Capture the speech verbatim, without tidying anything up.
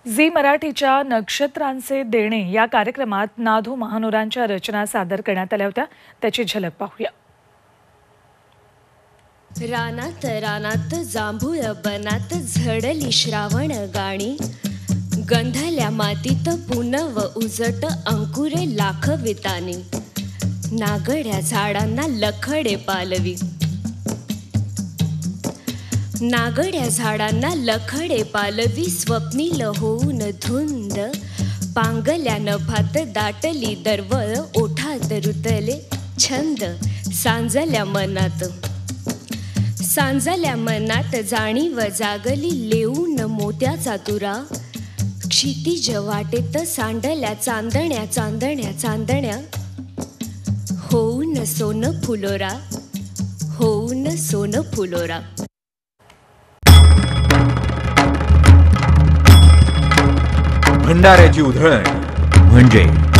Zee मराठीच्या नक्षत्रांचे देणे या कार्यक्रमात नाधू महानुरांच्या रचना सादर करण्यात आल्या होत्या। त्याची झलक पाहूया। रानात रानात जांभूळ बनात झडली श्रावण गाणी, गंधल्या मातीत पुनव उजट अंकुरे लाख वितानी, नागड्या झाडांना लखडे पालवी, नागड्या झाडांना लखडे पालवी, स्वप्नील होऊन धुंद पांगल्या नभात दाटली दरवळ, ओठात रुतले छंद सांजल्या मनात, सांजल्या मनात जाणीव जागली लेऊन मोत्याचा तुरा, क्षितिज वाटेत सांडल्या चांदण्या चांदण्या चांदण्या, होऊन सोन फुलोरा, होऊन सोन फुलोरा। भंडाऱ्याची उधळण म्हणजे